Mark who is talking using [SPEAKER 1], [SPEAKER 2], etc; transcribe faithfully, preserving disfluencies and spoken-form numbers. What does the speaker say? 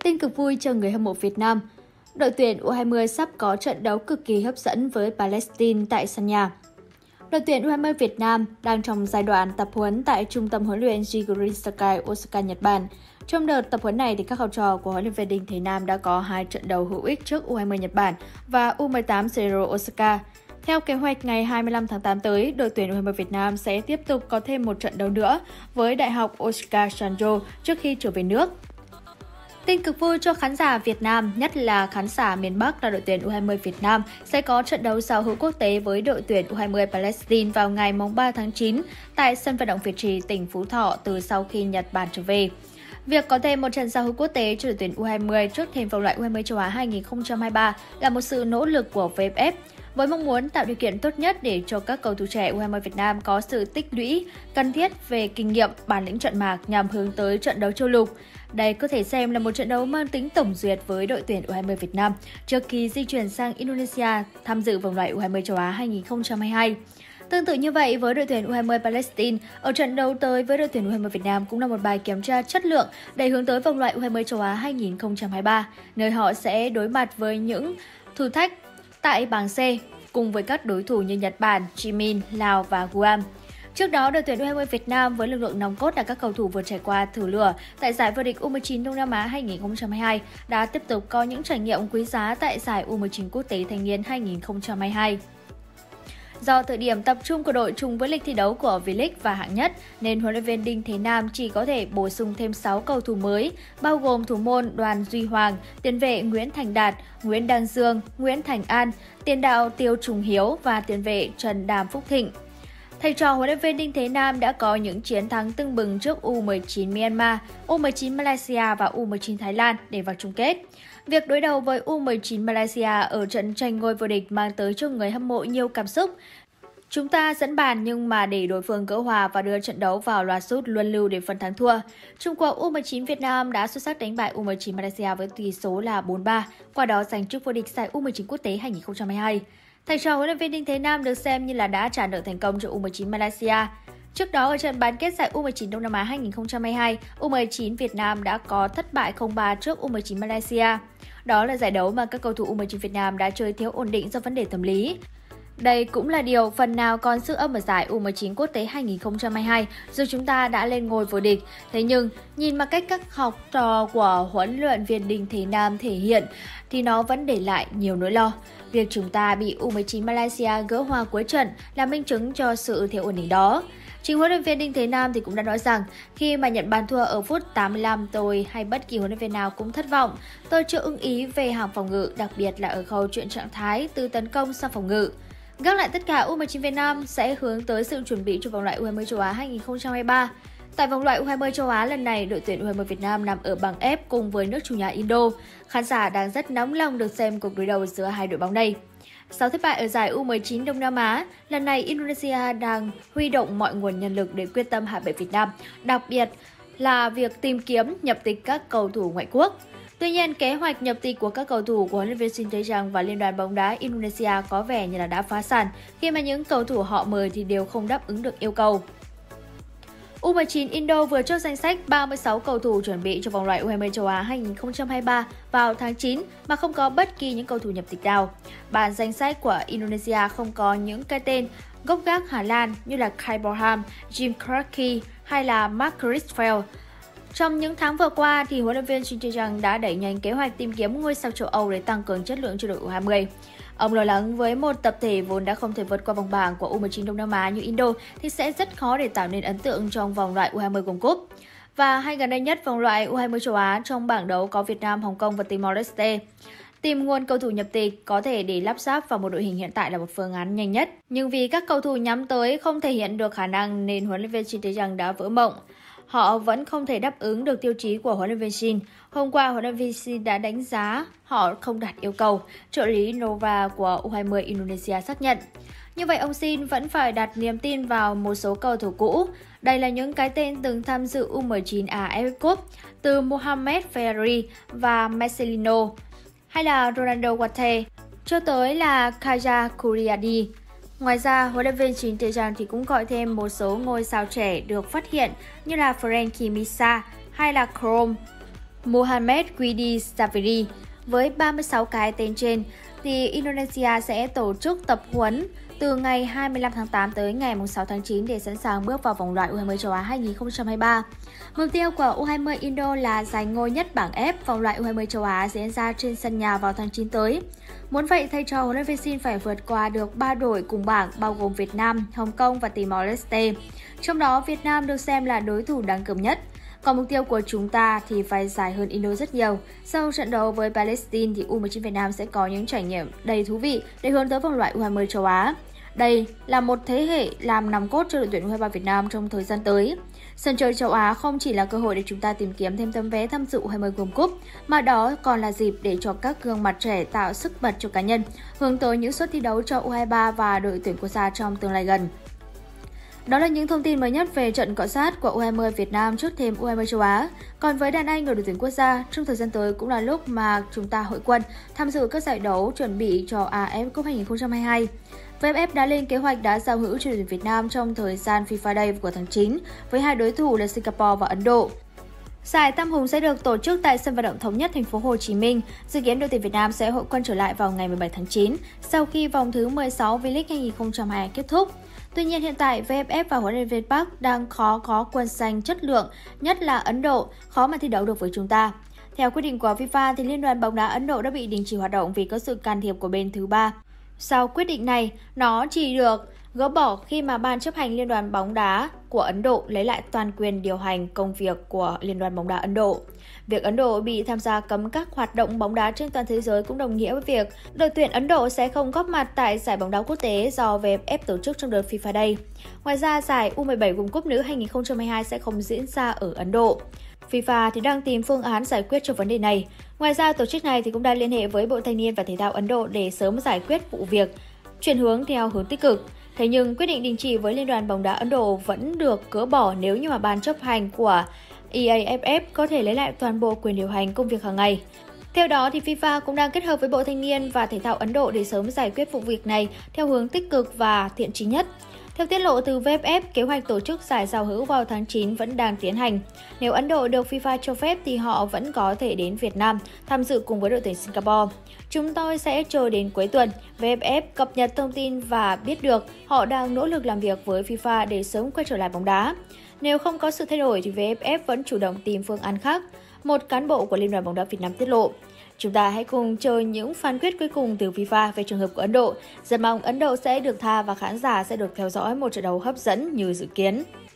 [SPEAKER 1] Tin cực vui cho người hâm mộ Việt Nam. Đội tuyển U hai mươi sắp có trận đấu cực kỳ hấp dẫn với Palestine tại sân nhà. Đội tuyển U hai mươi Việt Nam đang trong giai đoạn tập huấn tại Trung tâm huấn luyện Jiguri Sakai, Osaka, Nhật Bản. Trong đợt tập huấn này, thì các học trò của huấn luyện viên Đinh Thế Nam đã có hai trận đấu hữu ích trước U hai mươi Nhật Bản và U mười tám Seiro Osaka. Theo kế hoạch, ngày hai mươi lăm tháng tám tới, đội tuyển U hai mươi Việt Nam sẽ tiếp tục có thêm một trận đấu nữa với Đại học Osaka Sanjo trước khi trở về nước. Tin cực vui cho khán giả Việt Nam, nhất là khán giả miền Bắc, là đội tuyển U hai mươi Việt Nam sẽ có trận đấu giao hữu quốc tế với đội tuyển U hai mươi Palestine vào ngày ba tháng chín tại sân vận động Việt Trì, tỉnh Phú Thọ từ sau khi Nhật Bản trở về. Việc có thêm một trận giao hữu quốc tế cho đội tuyển U hai mươi trước thềm vòng loại U hai mươi châu Á hai nghìn không trăm hai mươi ba là một sự nỗ lực của vê ép ép, với mong muốn tạo điều kiện tốt nhất để cho các cầu thủ trẻ U hai mươi Việt Nam có sự tích lũy cần thiết về kinh nghiệm, bản lĩnh trận mạc nhằm hướng tới trận đấu châu lục. Đây có thể xem là một trận đấu mang tính tổng duyệt với đội tuyển U hai mươi Việt Nam trước khi di chuyển sang Indonesia tham dự vòng loại U hai mươi châu Á hai nghìn không trăm hai mươi hai. Tương tự như vậy với đội tuyển U hai mươi Palestine, ở trận đấu tới với đội tuyển U hai mươi Việt Nam cũng là một bài kiểm tra chất lượng để hướng tới vòng loại U hai mươi châu Á hai nghìn không trăm hai mươi ba, nơi họ sẽ đối mặt với những thử thách tại bảng C cùng với các đối thủ như Nhật Bản, Chí Minh, Lào và Guam. Trước đó, đội tuyển U hai mươi Việt Nam với lực lượng nòng cốt là các cầu thủ vừa trải qua thử lửa tại giải vô địch U mười chín Đông Nam Á hai nghìn không trăm hai mươi hai đã tiếp tục có những trải nghiệm quý giá tại giải U mười chín Quốc tế Thanh niên hai nghìn không trăm hai mươi hai. Do thời điểm tập trung của đội trùng với lịch thi đấu của V-League và hạng nhất, nên huấn luyện viên Đinh Thế Nam chỉ có thể bổ sung thêm sáu cầu thủ mới, bao gồm thủ môn Đoàn Duy Hoàng, tiền vệ Nguyễn Thành Đạt, Nguyễn Đăng Dương, Nguyễn Thành An, tiền đạo Tiêu Trùng Hiếu và tiền vệ Trần Đàm Phúc Thịnh. Thầy trò huấn luyện viên Đinh Thế Nam đã có những chiến thắng tưng bừng trước U mười chín Myanmar, U mười chín Malaysia và U mười chín Thái Lan để vào chung kết. Việc đối đầu với U mười chín Malaysia ở trận tranh ngôi vô địch mang tới cho người hâm mộ nhiều cảm xúc. Chúng ta dẫn bàn nhưng mà để đối phương gỡ hòa và đưa trận đấu vào loạt sút luân lưu để phân thắng thua. Trung cuộc U mười chín Việt Nam đã xuất sắc đánh bại U mười chín Malaysia với tỷ số là bốn ba, qua đó giành chức vô địch giải U mười chín Quốc tế hai nghìn không trăm hai mươi hai. Thầy trò huấn luyện viên Đinh Thế Nam được xem như là đã trả nợ thành công cho U mười chín Malaysia. Trước đó ở trận bán kết giải U mười chín Đông Nam Á hai nghìn không trăm hai mươi hai, U mười chín Việt Nam đã có thất bại không ba trước U mười chín Malaysia. Đó là giải đấu mà các cầu thủ U mười chín Việt Nam đã chơi thiếu ổn định do vấn đề tâm lý. Đây cũng là điều phần nào còn sức âm ở giải U mười chín Quốc tế hai nghìn không trăm hai mươi hai dù chúng ta đã lên ngôi vô địch. Thế nhưng, nhìn mà cách các học trò của huấn luyện viên Đinh Thế Nam thể hiện thì nó vẫn để lại nhiều nỗi lo. Việc chúng ta bị U mười chín Malaysia gỡ hòa cuối trận là minh chứng cho sự thiếu ổn định đó. Chính huấn luyện viên Đinh Thế Nam thì cũng đã nói rằng khi mà nhận bàn thua ở phút tám mươi lăm, tôi hay bất kỳ huấn luyện viên nào cũng thất vọng. Tôi chưa ưng ý về hàng phòng ngự, đặc biệt là ở khâu chuyển trạng thái từ tấn công sang phòng ngự. Gác lại tất cả, U mười chín Việt Nam sẽ hướng tới sự chuẩn bị cho vòng loại U hai mươi châu Á hai nghìn không trăm hai mươi ba. Tại vòng loại U hai mươi châu Á lần này, đội tuyển U hai mươi Việt Nam nằm ở bảng F cùng với nước chủ nhà Indo. Khán giả đang rất nóng lòng được xem cuộc đối đầu giữa hai đội bóng này. Sau thất bại ở giải U mười chín Đông Nam Á, lần này Indonesia đang huy động mọi nguồn nhân lực để quyết tâm hạ bệ Việt Nam, đặc biệt là việc tìm kiếm nhập tịch các cầu thủ ngoại quốc. Tuy nhiên, kế hoạch nhập tịch của các cầu thủ của huấn luyện viên Shin Tae-jang và Liên đoàn bóng đá Indonesia có vẻ như là đã phá sản khi mà những cầu thủ họ mời thì đều không đáp ứng được yêu cầu. U mười chín Indo vừa chốt danh sách ba mươi sáu cầu thủ chuẩn bị cho vòng loại U hai mươi châu Á hai nghìn không trăm hai mươi ba vào tháng chín mà không có bất kỳ những cầu thủ nhập tịch nào. Bản danh sách của Indonesia không có những cái tên gốc gác Hà Lan như là Kai Borham, Jim Krakey hay là Mark Criswell. Trong những tháng vừa qua, thì huấn luyện viên Shin Tae-jang đã đẩy nhanh kế hoạch tìm kiếm ngôi sao châu Âu để tăng cường chất lượng cho đội U hai mươi. Ông lo lắng với một tập thể vốn đã không thể vượt qua vòng bảng của U mười chín Đông Nam Á như Indo thì sẽ rất khó để tạo nên ấn tượng trong vòng loại U hai mươi World Cup. Và hay gần đây nhất, vòng loại U hai mươi châu Á trong bảng đấu có Việt Nam, Hồng Kông và Timor-Leste. Tìm nguồn cầu thủ nhập tịch có thể để lắp ráp vào một đội hình hiện tại là một phương án nhanh nhất. Nhưng vì các cầu thủ nhắm tới không thể hiện được khả năng nên huấn luyện viên Shin Tae-jang đã vỡ mộng. Họ vẫn không thể đáp ứng được tiêu chí của huấn luyện viên Shin. Hôm qua, huấn luyện viên Shin đã đánh giá họ không đạt yêu cầu, trợ lý Nova của U hai mươi Indonesia xác nhận. Như vậy, ông Shin vẫn phải đặt niềm tin vào một số cầu thủ cũ. Đây là những cái tên từng tham dự U mười chín a ép ép Cup, từ Mohamed Ferrari và Marcelino, hay là Ronaldo Wate, cho tới là Kaja Kuriadi. Ngoài ra, huấn luyện viên Shin Tae-jang thì cũng gọi thêm một số ngôi sao trẻ được phát hiện như là Frankie Misa hay là Chrome. Mohamed Widi Saviri. Với ba mươi sáu cái tên trên, thì Indonesia sẽ tổ chức tập huấn từ ngày hai mươi lăm tháng tám tới ngày sáu tháng chín để sẵn sàng bước vào vòng loại U hai mươi châu Á hai nghìn không trăm hai mươi ba. Mục tiêu của U hai mươi Indo là giành ngôi nhất bảng F vòng loại U hai mươi châu Á diễn ra trên sân nhà vào tháng chín tới. Muốn vậy, thầy trò huấn luyện viên Shin phải vượt qua được ba đội cùng bảng bao gồm Việt Nam, Hồng Kông và Timor-Leste. Trong đó, Việt Nam được xem là đối thủ đáng gờm nhất. Còn mục tiêu của chúng ta thì phải dài hơn Indo rất nhiều. Sau trận đấu với Palestine thì U mười chín Việt Nam sẽ có những trải nghiệm đầy thú vị để hướng tới vòng loại U hai mươi châu Á. Đây là một thế hệ làm nòng cốt cho đội tuyển U hai mươi ba Việt Nam trong thời gian tới. Sân chơi châu Á không chỉ là cơ hội để chúng ta tìm kiếm thêm tấm vé tham dự U hai mươi World Cup, mà đó còn là dịp để cho các gương mặt trẻ tạo sức bật cho cá nhân, hướng tới những suất thi đấu cho U hai mươi ba và đội tuyển quốc gia trong tương lai gần. Đó là những thông tin mới nhất về trận cọ sát của U hai mươi Việt Nam trước thềm U hai mươi châu Á. Còn với đàn anh ở đội tuyển quốc gia, trong thời gian tới cũng là lúc mà chúng ta hội quân tham dự các giải đấu chuẩn bị cho a ép Cup hai nghìn không trăm hai mươi hai. vê ép ép đã lên kế hoạch đã giao hữu cho đội tuyển Việt Nam trong thời gian FIFA Day của tháng chín với hai đối thủ là Singapore và Ấn Độ. Giải Tam Hùng sẽ được tổ chức tại sân vận động Thống nhất thành phố Hồ Chí Minh. Dự kiến đội tuyển Việt Nam sẽ hội quân trở lại vào ngày mười bảy tháng chín sau khi vòng thứ mười sáu V-League hai nghìn không trăm hai mươi hai kết thúc. Tuy nhiên hiện tại vê ép ép và huấn luyện viên Park đang khó có quân xanh chất lượng, nhất là Ấn Độ, khó mà thi đấu được với chúng ta. Theo quyết định của FIFA thì Liên đoàn bóng đá Ấn Độ đã bị đình chỉ hoạt động vì có sự can thiệp của bên thứ ba. Sau quyết định này, nó chỉ được gỡ bỏ khi mà Ban chấp hành Liên đoàn bóng đá của Ấn Độ lấy lại toàn quyền điều hành công việc của Liên đoàn bóng đá Ấn Độ. Việc Ấn Độ bị tham gia cấm các hoạt động bóng đá trên toàn thế giới cũng đồng nghĩa với việc đội tuyển Ấn Độ sẽ không góp mặt tại giải bóng đá quốc tế do vê ép ép tổ chức trong đợt FIFA Day. Ngoài ra, giải U mười bảy World Cup nữ hai nghìn không trăm hai mươi hai sẽ không diễn ra ở Ấn Độ. FIFA thì đang tìm phương án giải quyết cho vấn đề này. Ngoài ra, tổ chức này thì cũng đang liên hệ với Bộ Thanh niên và Thể thao Ấn Độ để sớm giải quyết vụ việc, chuyển hướng theo hướng tích cực. Thế nhưng quyết định đình chỉ với Liên đoàn bóng đá Ấn Độ vẫn được gỡ bỏ nếu như mà ban chấp hành của e a ép ép có thể lấy lại toàn bộ quyền điều hành công việc hàng ngày. Theo đó, thì FIFA cũng đang kết hợp với Bộ Thanh niên và Thể thao Ấn Độ để sớm giải quyết vụ việc này theo hướng tích cực và thiện chí nhất. Theo tiết lộ từ vê ép ép, kế hoạch tổ chức giải giao hữu vào tháng chín vẫn đang tiến hành. Nếu Ấn Độ được FIFA cho phép thì họ vẫn có thể đến Việt Nam tham dự cùng với đội tuyển Singapore. Chúng tôi sẽ chờ đến cuối tuần, vê ép ép cập nhật thông tin và biết được họ đang nỗ lực làm việc với FIFA để sớm quay trở lại bóng đá. Nếu không có sự thay đổi thì vê ép ép vẫn chủ động tìm phương án khác, một cán bộ của Liên đoàn bóng đá Việt Nam tiết lộ. Chúng ta hãy cùng chờ những phán quyết cuối cùng từ FIFA về trường hợp của Ấn Độ. Rất mong Ấn Độ sẽ được tha và khán giả sẽ được theo dõi một trận đấu hấp dẫn như dự kiến.